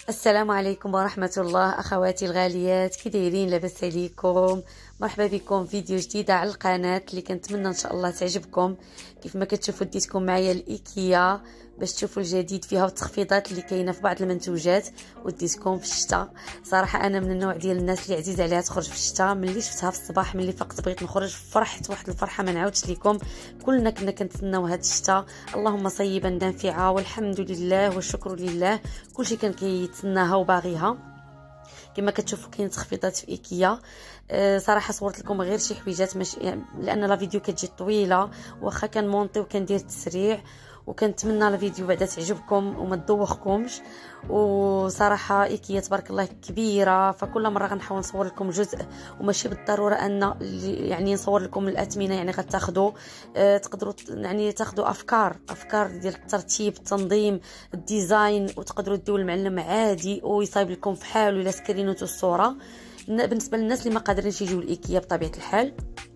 السلام عليكم ورحمة الله. أخواتي الغاليات، كي دايرين؟ لاباس عليكم؟ مرحبا بكم فيديو جديد على القناة اللي كنتمنى ان شاء الله تعجبكم. كيف ما كتشوفوا ديتكم معايا الايكيا باش تشوفوا الجديد فيها والتخفيضات اللي كاينه في بعض المنتوجات، وديتكم في الشتاء. صراحه انا من النوع ديال الناس اللي عزيز عليها تخرج في الشتاء. ملي شفتها في الصباح، ملي فقط بغيت نخرج، فرحت واحد الفرحه ما نعاودش لكم. كلنا كنا كنتسناو هذا الشتاء، اللهم صيبا نافعه والحمد لله والشكر لله. كلشي كان كيتسناها وباغيها. كما كتشوفوا كاين تخفيضات في ايكيا. صراحه صورت لكم غير شي حويجات يعني لان لا فيديو كتجي طويله، واخا كنمونطي وكندير تسريع، وكنتمنى الفيديو بعدا تعجبكم وما تدوخكمش. وصراحه ايكيا تبارك الله كبيره، فكل مره غنحاول نصور لكم جزء، وماشي بالضروره ان يعني نصور لكم الاثمنه. يعني غتاخذوا تقدروا يعني تاخذوا افكار ديال الترتيب، التنظيم، الديزاين، وتقدروا ديو المعلم عادي ويصايب لكم في حال ولا سكرينوت الصوره. بالنسبه للناس اللي ما قادرينش يجيو لايكيا بطبيعه الحال،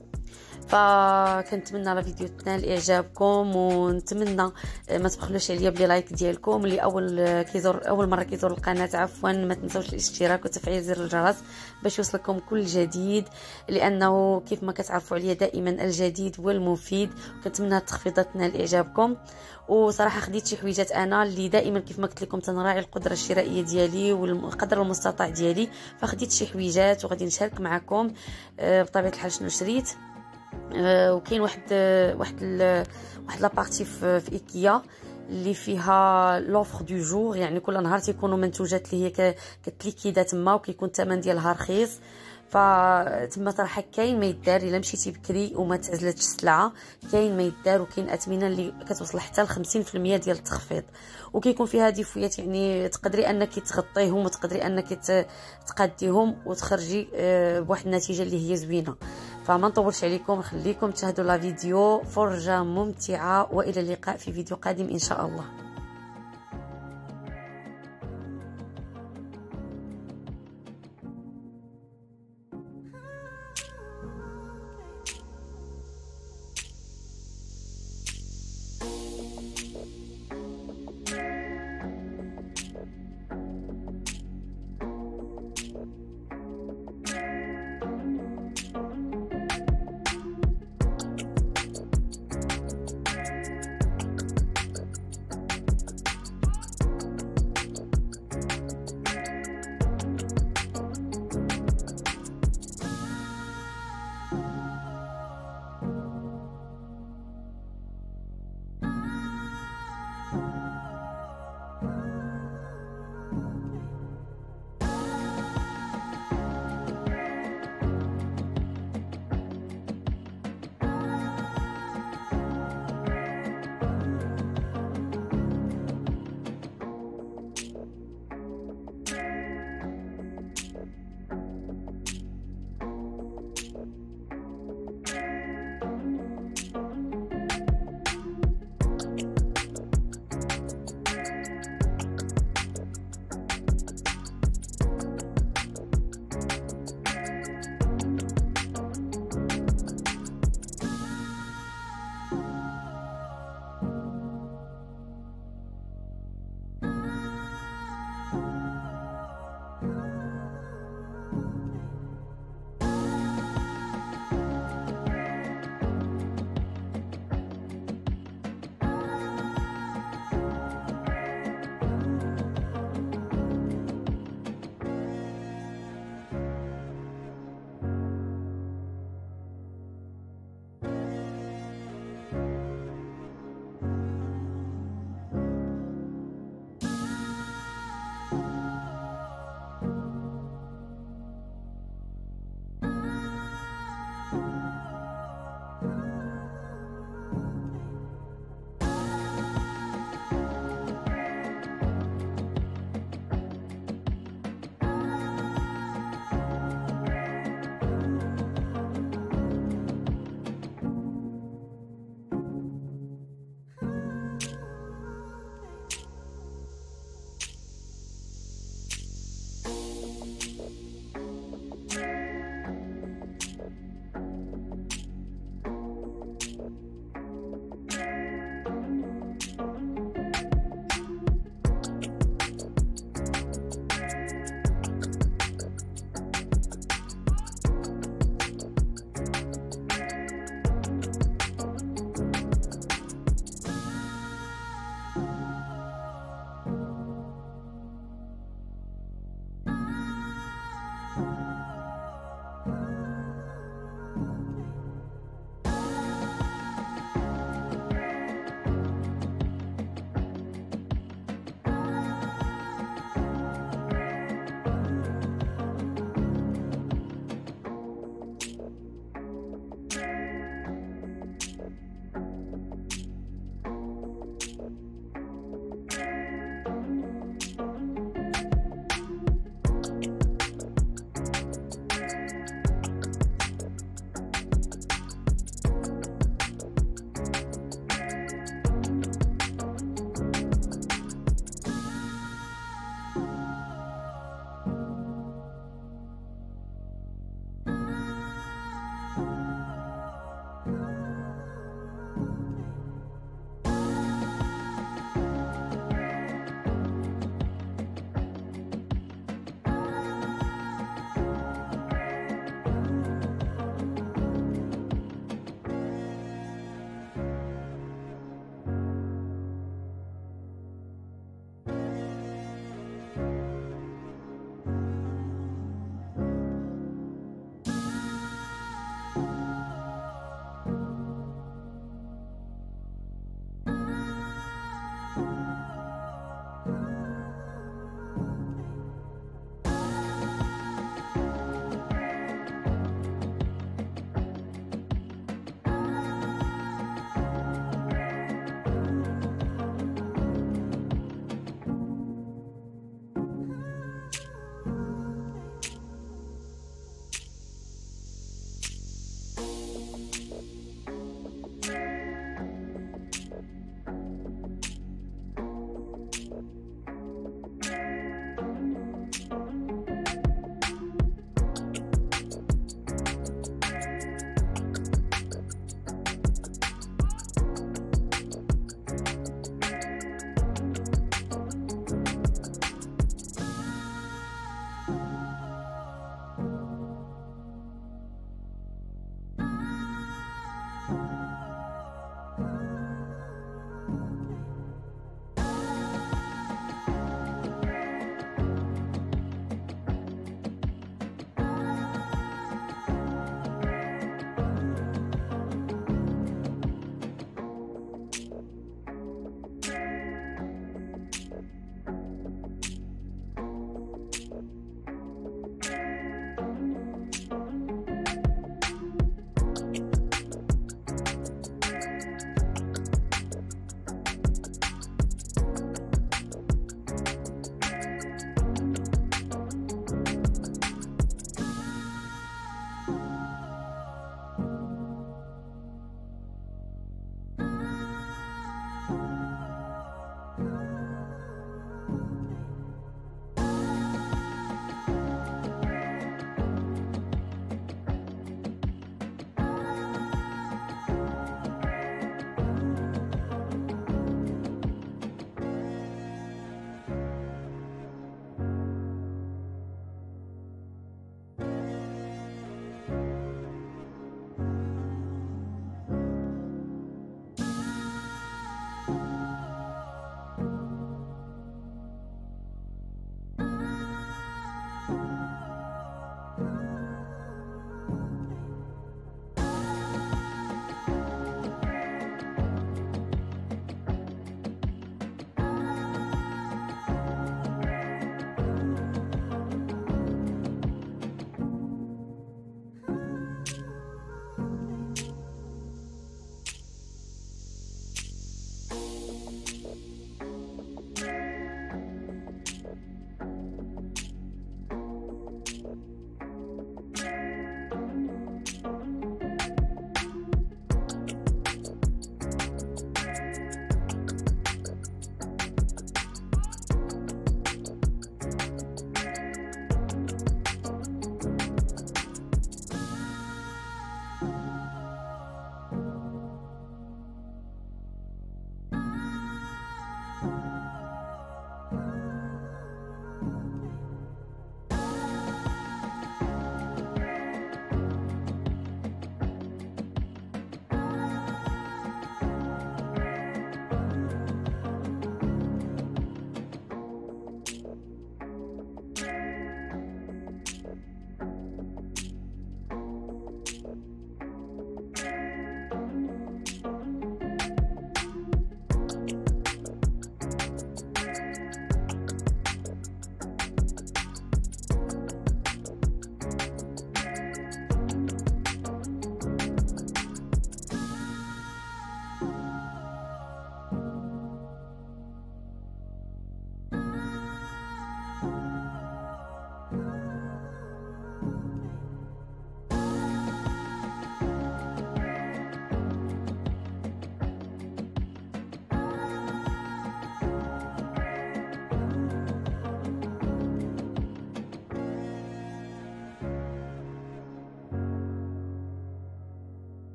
فكنتمنى لا فيديو تنال اعجابكم، ونتمنى ما تبخلوش عليا بلي لايك ديالكم. اللي اول مره كيزور القناه عفوا ما تنسوش الاشتراك وتفعيل زر الجرس باش يوصلكم كل جديد، لانه كيف ما كتعرفوا عليا دائما الجديد هو المفيد. وكنتمنى التخفيضات تنال اعجابكم. وصراحه خديت شي حويجات انا اللي دائما كيف ما قلت لكم تنراعي القدره الشرائيه ديالي والقدر المستطاع ديالي، فخديت شي حويجات وغادي نشارك معكم بطبيعه الحال شنو شريت. وكاين واحد لابارتي في ايكيا اللي فيها لوفر دو جور، يعني كل نهار تيكونوا منتوجات اللي هي كتليكيدا تما، وكيكون الثمن ديالها رخيص. فتما صراحه كاين ما يدار الا مشيتي بكري وما تعزلتش السلعه، كاين ما يدار. وكاين اثمنه اللي كتوصل حتى ل 50% ديال التخفيض، وكيكون فيها ديفويات، يعني تقدري انك تغطيهم وتقدري انك تقاديهم وتخرجي بواحد النتيجه اللي هي زوينه. فما نطولش عليكم، نخليكم تشاهدوا لا فيديو فرجه ممتعه، والى اللقاء في فيديو قادم ان شاء الله.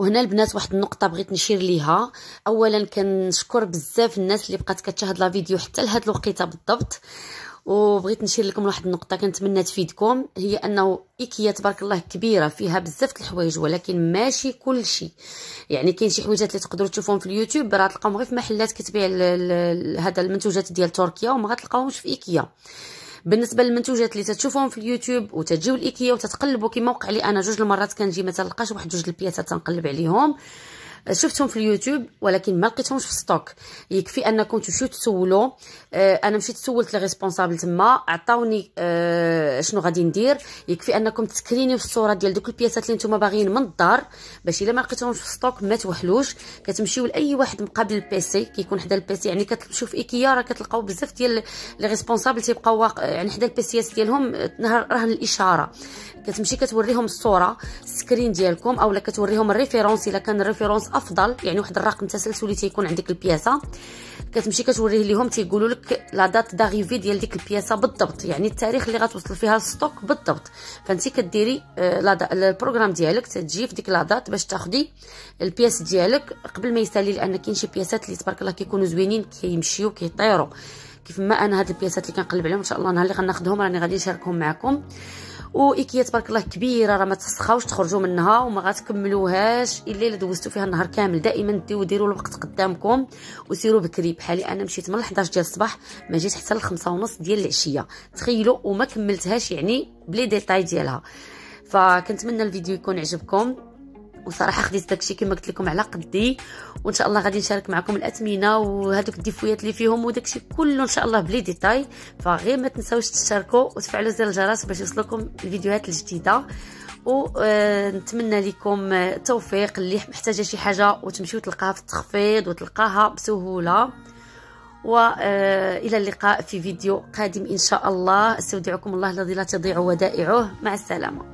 وهنا البنات واحد النقطه بغيت نشير ليها. اولا كنشكر بزاف الناس اللي بقات كتشاهد لا فيديو حتى لهاد الوقيته بالضبط، وبغيت نشير لكم واحد النقطه كنتمنى تفيدكم، هي انه ايكيا تبارك الله كبيره فيها بزاف الحوايج، ولكن ماشي كل شيء. يعني كاين شي حويجات اللي تقدروا تشوفوهم في اليوتيوب راه تلقاوهم غير في محلات كتبيع هذا المنتوجات ديال تركيا وما غتلقاوهمش في ايكيا. بالنسبه للمنتوجات اللي تتشوفوهم في اليوتيوب وتجيو لايكيا وتتقلبوا كما وقع لي انا جوج المرات كنجي ما تلقاش واحد جوج البياسات تنقلب عليهم، شفتهم في اليوتيوب ولكن ما لقيتهمش في ستوك. يكفي انكم تمشيو تسولوا. انا مشيت سولت لي ريسبونسابل تما عطاوني شنو غادي ندير. يكفي انكم تسكرينيو الصوره ديال دوك البياسات اللي نتوما باغيين من الدار، باش الا ما لقيتهمش في ستوك ما توحلوش. كتمشيو لاي واحد مقابل البيسي كيكون حدا البيسي، يعني كتمشيو في ايكيا راه كتلقاو بزاف ديال لي ريسبونسابل تيبقاو يعني حدا البيسيات ديالهم رهن الاشاره. كتمشي كتوريهم الصوره السكرين ديالكم، اولا كتوريهم الريفيرونس الا كان الريفيرونس افضل، يعني واحد الرقم تسلسلي تيكون عندك البياسه. كتمشي كتوريه ليهم تيقولوا لك لا دات داريفي ديال ديك البياسه بالضبط، يعني التاريخ اللي غتوصل فيها الستوك بالضبط. فانت كديري البروغرام ديالك تجي في ديك لا دات باش تاخدي البياس ديالك قبل ما يسالي، لان كاين شي بياسات اللي تبارك الله كيكونوا زوينين كيمشيو كيطيروا. كيف ما انا هاد البياسات اللي كنقلب عليهم ان شاء الله نهار اللي غناخذهم راني غادي نشاركهم معكم. وايكيا تبارك الله كبيره راه ما تسخاوش تخرجوا منها وما غتكملوهاش الا الا دوزتوا فيها النهار كامل. دائما ديروا الوقت قدامكم وسيروا بكري. بحالي انا مشيت من 11 ديال الصباح ما جيت حتى ل 5:30 ديال العشيه، تخيلوا، وما كملتهاش يعني بلي ديتاي ديالها. فكنتمنى الفيديو يكون عجبكم، وصراحه خديت داكشي كما قلت لكم على قدي، وان شاء الله غادي نشارك معكم الاثمنه وهذوك الديفويات اللي فيهم وداكشي كله ان شاء الله بلي ديتاي. فغير ما تنساوش تشتركوا وتفعلوا زر الجرس باش يوصلكم الفيديوهات الجديده. ونتمنى لكم التوفيق. اللي محتاجه شي حاجه وتمشيو تلقاها في التخفيض وتلقاها بسهوله. والى اللقاء في فيديو قادم ان شاء الله. استودعكم الله الذي لا تضيع ودائعه. مع السلامه.